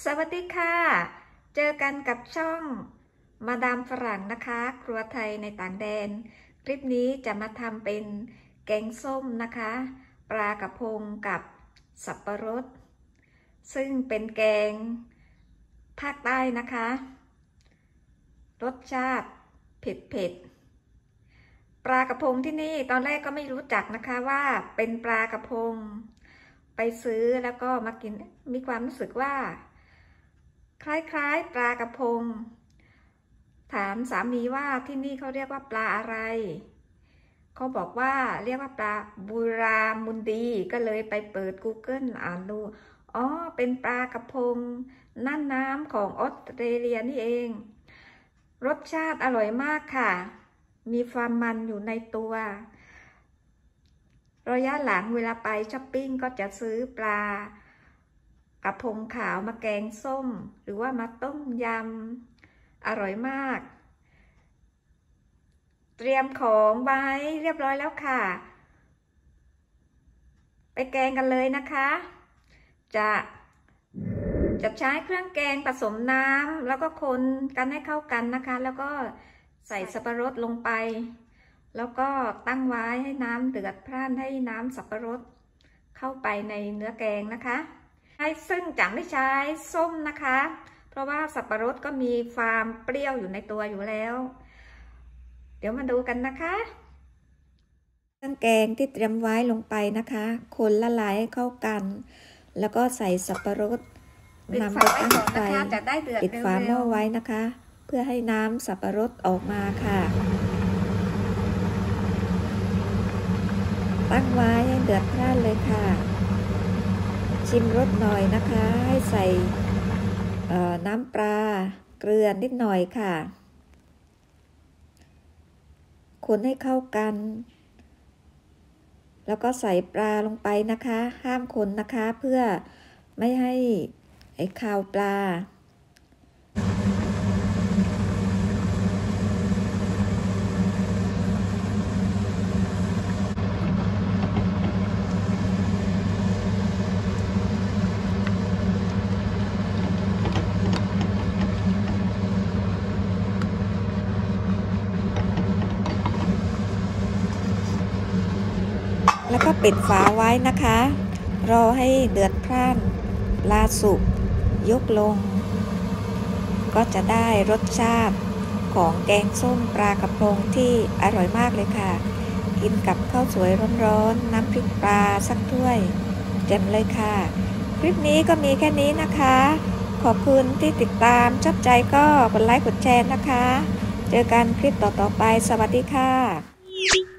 สวัสดีค่ะ เจอกันกับช่องมาดามฝรั่งนะคะ ครัวไทยในต่างแดน คลิปนี้จะมาทำเป็นแกงส้มนะคะ ปลากระพงกับสับปะรด ซึ่งเป็นแกงภาคใต้นะคะ รสชาติเผ็ดปลากระพงที่นี่ตอนแรกก็ไม่รู้จักนะคะว่าเป็นปลากระพง ไปซื้อแล้วก็มากินมีความรู้สึกว่าคล้ายๆปลากระพงถามสามีว่าที่นี่เขาเรียกว่าปลาอะไรเขาบอกว่าเรียกว่าปลาบูรามุนดีก็เลยไปเปิด Google อ่านดูอ๋อเป็นปลากระพงน่านน้ำของออสเตรเลียนี่เองรสชาติอร่อยมากค่ะมีความมันอยู่ในตัวระยะหลังเวลาไปช้อปปิ้งก็จะซื้อปลากระพงขาวมาแกงส้มหรือว่ามาต้มยำอร่อยมากเตรียมของไว้เรียบร้อยแล้วค่ะไปแกงกันเลยนะคะจะใช้เครื่องแกงผสมน้ำแล้วก็คนกันให้เข้ากันนะคะแล้วก็ใส่สับปะรดลงไปแล้วก็ตั้งไว้ให้น้ำเดือดพร่านให้น้ำสับปะรดเข้าไปในเนื้อแกงนะคะซึ่งจะไม่ใช้ส้มนะคะเพราะว่าสับปะรดก็มีความเปรี้ยวอยู่ในตัวอยู่แล้วเดี๋ยวมาดูกันนะคะเครื่องแกงที่เตรียมไว้ลงไปนะคะคนละลายให้เข้ากันแล้วก็ใส่สับปะรดนำไปตั้งไฟปิดฝาหม้อไว้นะคะเพื่อให้น้ำสับปะรดออกมาค่ะตั้งไว้ให้เดือดพร่านเลยค่ะชิมรสหน่อยนะคะให้ใส่น้ำปลาเกลือนิดหน่อยค่ะคนให้เข้ากันแล้วก็ใส่ปลาลงไปนะคะห้ามคนนะคะเพื่อไม่ให้คาวปลาแล้วก็ปิดฝาไว้นะคะรอให้เดือดพร่านปลาสุกยกลงก็จะได้รสชาติของแกงส้มปลากระพงที่อร่อยมากเลยค่ะกินกับข้าวสวยร้อนๆน้ำพริกปลาสักถ้วยเต็มเลยค่ะคลิปนี้ก็มีแค่นี้นะคะขอบคุณที่ติดตามชอบใจก็กดไลค์กดแชร์นะคะเจอกันคลิปต่อๆไปสวัสดีค่ะ